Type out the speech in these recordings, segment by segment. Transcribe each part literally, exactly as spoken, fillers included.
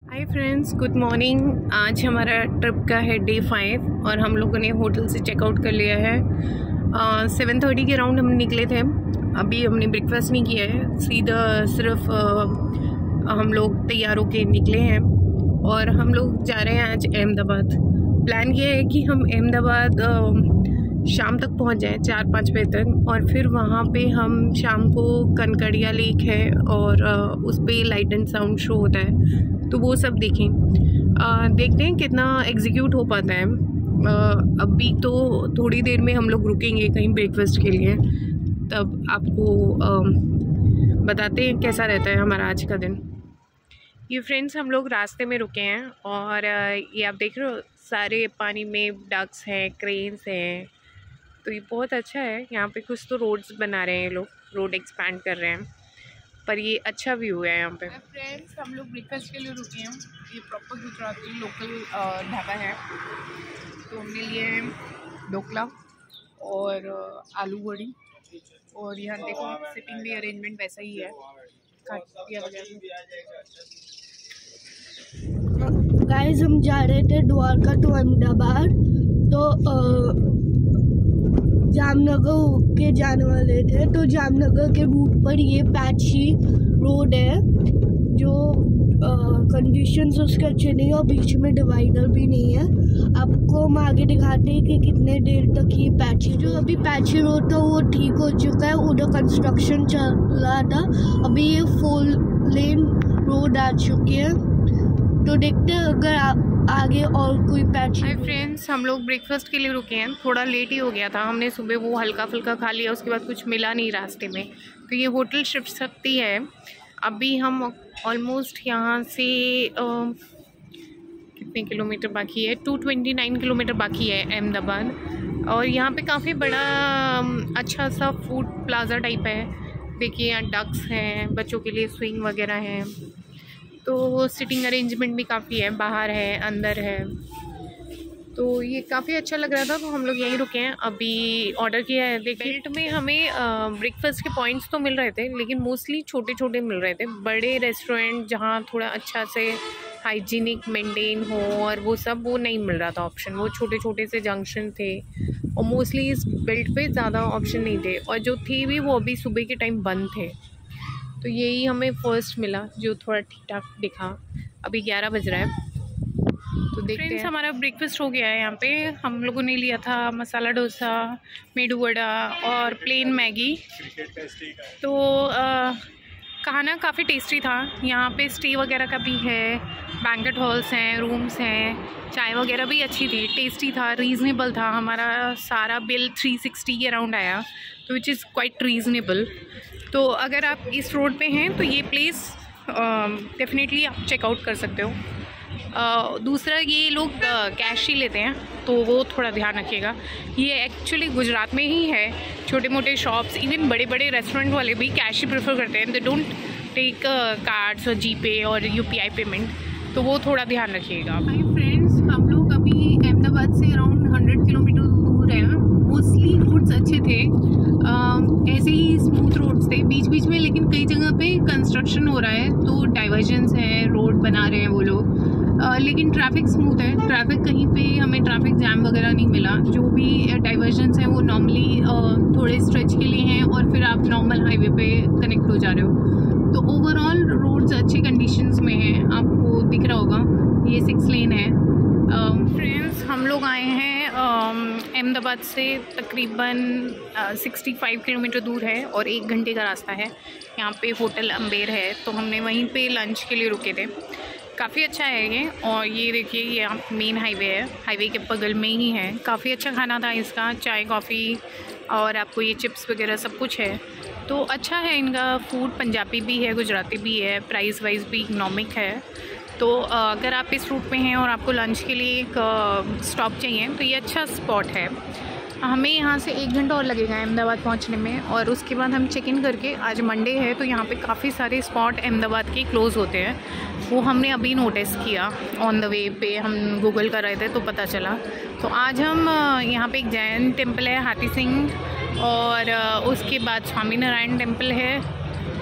Hi friends, good morning. आज हमारा trip का है डे फाइव और हम लोगों ने होटल से चेकआउट कर लिया है। सेवन थर्टी के राउंड हम निकले थे। अभी हमने ब्रेकफास्ट नहीं किया है, सीधा सिर्फ आ, हम लोग तैयार होके निकले हैं और हम लोग जा रहे हैं आज अहमदाबाद। प्लान ये है कि हम अहमदाबाद शाम तक पहुंच जाएं, चार पाँच बजे तक, और फिर वहाँ पे हम शाम को कनकड़िया लेक है और आ, उस पर लाइट एंड साउंड शो होता है, तो वो सब देखें। आ, देखते हैं कितना एग्जीक्यूट हो पाता है। आ, अभी तो थोड़ी देर में हम लोग रुकेंगे कहीं ब्रेकफास्ट के लिए, तब आपको आ, बताते हैं कैसा रहता है हमारा आज का दिन। ये फ्रेंड्स, हम लोग रास्ते में रुके हैं और आ, ये आप देख रहे हो सारे पानी में डक्स हैं, क्रेन्स हैं, तो ये बहुत अच्छा है। यहाँ पे कुछ तो रोड्स बना रहे हैं ये लोग, रोड एक्सपैंड कर रहे हैं, पर ये अच्छा व्यू है यहाँ पे। फ्रेंड्स, हम लोग ब्रेकफास्ट के लिए रुके हैं। ये प्रॉपर गुजराती लोकल ढाबा है, तो हमने लिए हैं ढोकला और आलू बड़ी, और यहाँ देखो सिटिंग भी अरेंजमेंट वैसा ही है, खाटिया वगैरह। गाइस, हम जा रहे थे द्वारका टू अहमदाबाद, तो जामनगर के जाने वाले थे। तो जामनगर के रूट पर ये पैची रोड है, जो कंडीशंस उसके अच्छे नहीं है और बीच में डिवाइडर भी नहीं है। आपको हम आगे दिखाते हैं कि कितने देर तक ये पैची, जो अभी पैची रोड था वो ठीक हो चुका है, उधर कंस्ट्रक्शन चल रहा था, अभी ये फोर लेन रोड आ चुकी है। तो देखते हैं अगर आप आगे और कोई पैच। हाय फ्रेंड्स, हम लोग ब्रेकफास्ट के लिए रुके हैं। थोड़ा लेट ही हो गया था, हमने सुबह वो हल्का फुल्का खा लिया, उसके बाद कुछ मिला नहीं रास्ते में, तो ये होटल शिव शक्ति है। अभी हम ऑलमोस्ट यहाँ से आ, कितने किलोमीटर बाकी है, टू ट्वेंटी नाइन किलोमीटर बाकी है अहमदाबाद। और यहाँ पे काफ़ी बड़ा अच्छा सा फूड प्लाज़ा टाइप है। देखिए यहाँ डक्स हैं, बच्चों के लिए स्विंग वगैरह हैं, तो सिटिंग अरेंजमेंट भी काफ़ी है, बाहर है, अंदर है, तो ये काफ़ी अच्छा लग रहा था, तो हम लोग यहीं रुके हैं। अभी ऑर्डर किया है। देखिए बेल्ट में हमें ब्रेकफास्ट के पॉइंट्स तो मिल रहे थे, लेकिन मोस्टली छोटे छोटे मिल रहे थे। बड़े रेस्टोरेंट जहाँ थोड़ा अच्छा से हाइजीनिक मेंटेन हो और वो सब, वो नहीं मिल रहा था ऑप्शन। वो छोटे छोटे से जंक्शन थे और मोस्टली इस बेल्ट पे ज़्यादा ऑप्शन नहीं थे, और जो थे भी वो अभी सुबह के टाइम बंद थे, तो यही हमें फर्स्ट मिला जो थोड़ा ठीक ठाक दिखा। अभी ग्यारह बज रहा है, तो देखते हैं। हमारा ब्रेकफास्ट हो गया है। यहाँ पे हम लोगों ने लिया था मसाला डोसा, मेदू वड़ा और प्लेन मैगी। तो आ, खाना काफ़ी टेस्टी था। यहाँ पे स्टे वगैरह का भी है, बैंकेट हॉल्स हैं, रूम्स हैं, चाय वगैरह भी अच्छी थी, टेस्टी था, रीज़नेबल था। हमारा सारा बिल थ्री सिक्सटी के अराउंड आया, तो विच इज़ क्वाइट रीज़नेबल। तो अगर आप इस रोड पे हैं तो ये प्लेस डेफिनेटली आप चेकआउट कर सकते हो। uh, दूसरा, ये लोग कैश ही लेते हैं, तो वो थोड़ा ध्यान रखिएगा। ये एक्चुअली गुजरात में ही है। छोटे मोटे शॉप्स, इवन बड़े बड़े रेस्टोरेंट वाले भी कैश ही प्रेफर करते हैं, दे डोंट टेक कार्ड्स और जीपे और यूपीआई पेमेंट, तो वो थोड़ा ध्यान रखिएगा। हाय फ्रेंड्स, हम लोग अभी अहमदाबाद से अराउंड हंड्रेड किलोमीटर दूर हैं। मोस्टली रोड्स अच्छे थे, uh, ऐसे ही स्मूथ रोड्स थे बीच बीच में, लेकिन कई जगह पे कंस्ट्रक्शन हो रहा है, तो डाइवर्जन्स है, रोड बना रहे हैं वो लोग, uh, लेकिन ट्रैफिक स्मूथ है। ट्रैफिक कहीं पे हमें ट्रैफिक जैम वगैरह नहीं मिला। जो भी डाइवर्जन्स हैं वो नॉर्मली uh, थोड़े स्ट्रेच के लिए हैं, और फिर आप नॉर्मल हाईवे पे कनेक्ट हो जा रहे हो। तो ओवरऑल रोड्स अच्छी कंडीशंस में हैं, आपको दिख रहा होगा। ये सिक्स लेन है। फ्रेंड्स, um, हम लोग आए हैं अहमदाबाद um, से तकरीबन सिक्सटी फाइव किलोमीटर दूर है और एक घंटे का रास्ता है। यहाँ पे होटल अम्बेर है, तो हमने वहीं पे लंच के लिए रुके थे। काफ़ी अच्छा है ये। और ये देखिए, ये यहाँ मेन हाईवे है, हाईवे के बगल में ही है। काफ़ी अच्छा खाना था इसका, चाय कॉफ़ी और आपको ये चिप्स वगैरह सब कुछ है, तो अच्छा है इनका फूड। पंजाबी भी है, गुजराती भी है, प्राइस वाइज भी इकनॉमिक है। तो अगर आप इस रूट पे हैं और आपको लंच के लिए एक स्टॉप चाहिए, तो ये अच्छा स्पॉट है। हमें यहाँ से एक घंटा और लगेगा अहमदाबाद पहुँचने में, और उसके बाद हम चेक इन करके, आज मंडे है तो यहाँ पे काफ़ी सारे स्पॉट अहमदाबाद के क्लोज़ होते हैं, वो हमने अभी नोटिस किया। ऑन द वे पे हम गूगल कर रहे थे तो पता चला। तो आज हम यहाँ पे एक जैन टेम्पल है, हाथी सिंह, और उसके बाद स्वामी नारायण टेम्पल है,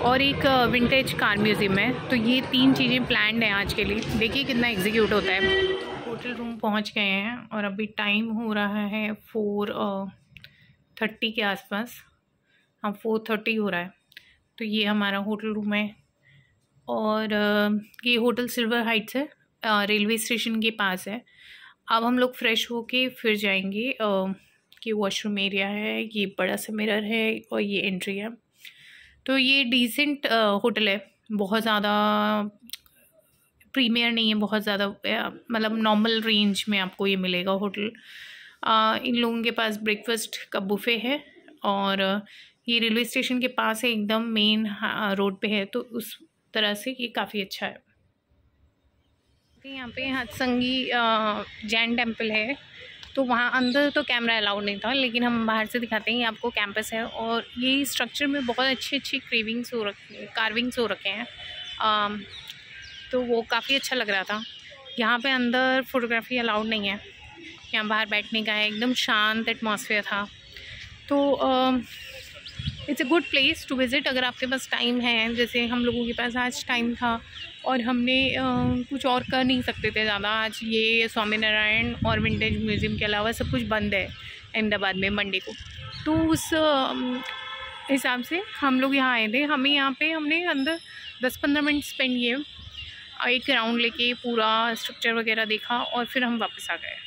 और एक विंटेज कार म्यूज़ियम है। तो ये तीन चीज़ें प्लान्ड हैं आज के लिए, देखिए कितना एग्जीक्यूट होता है। होटल रूम पहुंच गए हैं और अभी टाइम हो रहा है फोर थर्टी के आसपास, हाँ फोर थर्टी हो रहा है। तो ये हमारा होटल रूम है और ये होटल सिल्वर हाइट्स है, रेलवे स्टेशन के पास है। अब हम लोग फ्रेश होके फिर जाएंगे। कि वॉशरूम एरिया है, ये बड़ा सा मिरर है और ये एंट्री है। तो ये डिसेंट होटल है, बहुत ज़्यादा प्रीमियर नहीं है, बहुत ज़्यादा मतलब नॉर्मल रेंज में आपको ये मिलेगा होटल। इन लोगों के पास ब्रेकफास्ट का बुफ़े है और ये रेलवे स्टेशन के पास है, एकदम मेन रोड पे है, तो उस तरह से ये काफ़ी अच्छा है। यहाँ पे हत्संगी जैन टेम्पल है, तो वहाँ अंदर तो कैमरा अलाउड नहीं था, लेकिन हम बाहर से दिखाते हैं। ये आपको कैंपस है और ये स्ट्रक्चर में बहुत अच्छी अच्छी क्रेविंग्स हो रखे कार्विंग्स हो रखे हैं, आ, तो वो काफ़ी अच्छा लग रहा था। यहाँ पे अंदर फोटोग्राफी अलाउड नहीं है, यहाँ बाहर बैठने का है, एकदम शांत एटमॉस्फेयर था। तो it's a good place to visit अगर आपके पास टाइम है। जैसे हम लोगों के पास आज टाइम था और हमने uh, कुछ और कर नहीं सकते थे ज़्यादा। आज ये स्वामीनारायण और विंटेज म्यूज़ियम के अलावा सब कुछ बंद है अहमदाबाद में मंडे को, तो उस uh, हिसाब से हम लोग यहाँ आए थे। हमें यहाँ पे हमने अंदर दस पंद्रह मिनट स्पेंड किए, एक राउंड लेके पूरा स्ट्रक्चर वगैरह देखा और फिर हम वापस आ गए।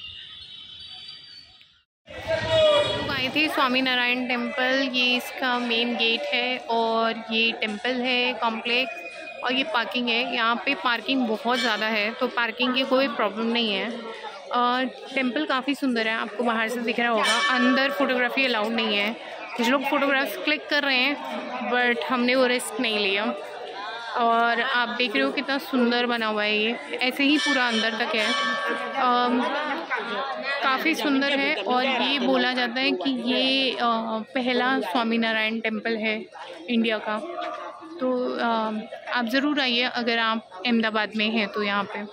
लोग आए थे स्वामीनारायण टेम्पल, ये इसका मेन गेट है और ये टेम्पल है कॉम्प्लेक्स और ये पार्किंग है। यहाँ पे पार्किंग बहुत ज़्यादा है, तो पार्किंग की कोई प्रॉब्लम नहीं है। और टेम्पल काफ़ी सुंदर है, आपको बाहर से दिख रहा होगा। अंदर फोटोग्राफी अलाउड नहीं है, कुछ लोग फोटोग्राफ्स क्लिक कर रहे हैं बट हमने वो रिस्क नहीं लिया। और आप देख रहे हो कितना सुंदर बना हुआ है, ये ऐसे ही पूरा अंदर तक है, काफ़ी सुंदर है। और ये बोला जाता है कि ये आ, पहला स्वामीनारायण टेम्पल है इंडिया का। तो आ, आप ज़रूर आइए अगर आप अहमदाबाद में हैं तो यहाँ पे।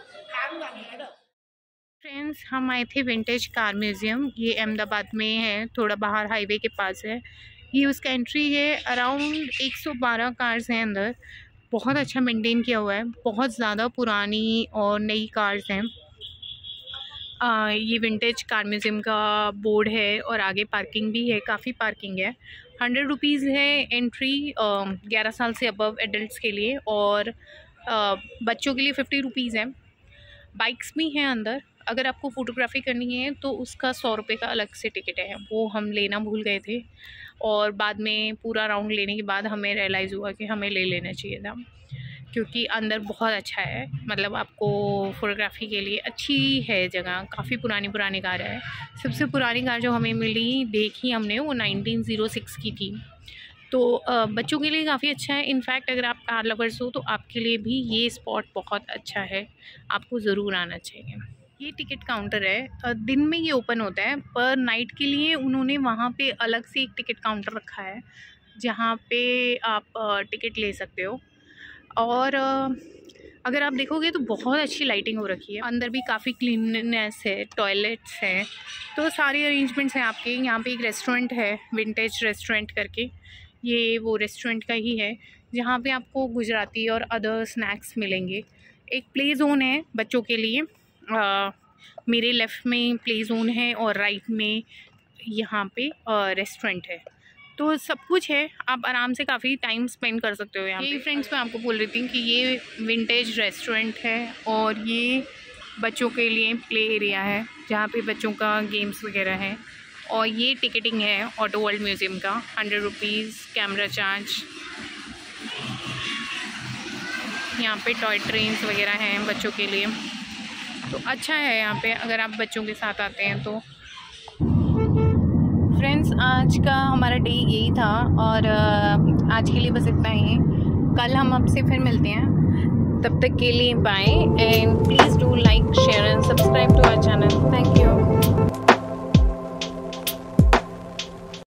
फ्रेंड्स, हम आए थे विंटेज कार म्यूज़ियम, ये अहमदाबाद में है, थोड़ा बाहर हाईवे के पास है। ये उसका एंट्री है, अराउंड एक सौ बारह कार्स हैं अंदर, बहुत अच्छा मेंटेन किया हुआ है, बहुत ज़्यादा पुरानी और नई कार्स हैं। आ, ये विंटेज कार म्यूज़ियम का बोर्ड है और आगे पार्किंग भी है, काफ़ी पार्किंग है। हंड्रेड रुपीज़ है एंट्री ग्यारह साल से अबव एडल्ट्स के लिए, और आ, बच्चों के लिए फिफ्टी रुपीज़ है। बाइक्स भी हैं अंदर, अगर आपको फ़ोटोग्राफी करनी है तो उसका सौ रुपये का अलग से टिकट है, वो हम लेना भूल गए थे और बाद में पूरा राउंड लेने के बाद हमें रियलाइज़ हुआ कि हमें ले लेना चाहिए था, क्योंकि अंदर बहुत अच्छा है। मतलब आपको फ़ोटोग्राफी के लिए अच्छी है जगह, काफ़ी पुरानी पुरानी कार है। सबसे पुरानी कार जो हमें मिली देखी हमने वो नाइनटीन ज़ीरो सिक्स की थी। तो बच्चों के लिए काफ़ी अच्छा है। इनफैक्ट अगर आप कार लवर्स हो तो आपके लिए भी ये स्पॉट बहुत अच्छा है, आपको ज़रूर आना चाहिए। ये टिकट काउंटर है, दिन में ये ओपन होता है, पर नाइट के लिए उन्होंने वहाँ पे अलग से एक टिकट काउंटर रखा है जहाँ पे आप टिकट ले सकते हो। और अगर आप देखोगे तो बहुत अच्छी लाइटिंग हो रखी है, अंदर भी काफ़ी क्लीननेस है, टॉयलेट्स हैं, तो सारे अरेंजमेंट्स हैं आपके। यहाँ पे एक रेस्टोरेंट है, विंटेज रेस्टोरेंट करके, ये वो रेस्टोरेंट का ही है जहाँ पे आपको गुजराती और अदर स्नैक्स मिलेंगे। एक प्ले जोन है बच्चों के लिए, आ, मेरे लेफ़्ट में प्ले जोन है और राइट में यहाँ पे रेस्टोरेंट है, तो सब कुछ है, आप आराम से काफ़ी टाइम स्पेंड कर सकते हो यहाँ। यही फ्रेंड्स मैं आपको बोल रही थी कि ये विंटेज रेस्टोरेंट है और ये बच्चों के लिए प्ले एरिया है जहाँ पे बच्चों का गेम्स वगैरह है। और ये टिकटिंग है ऑटो वर्ल्ड म्यूज़ियम का, हंड्रेड रुपीज़ कैमरा चार्ज। यहाँ पे टॉय ट्रेन्स वगैरह हैं बच्चों के लिए, तो अच्छा है यहाँ पे अगर आप बच्चों के साथ आते हैं तो। फ्रेंड्स, आज का हमारा डे यही था और आज के लिए बस इतना ही। कल हम आपसे फिर मिलते हैं, तब तक के लिए bye, and please do like share and subscribe to our channel. Thank you.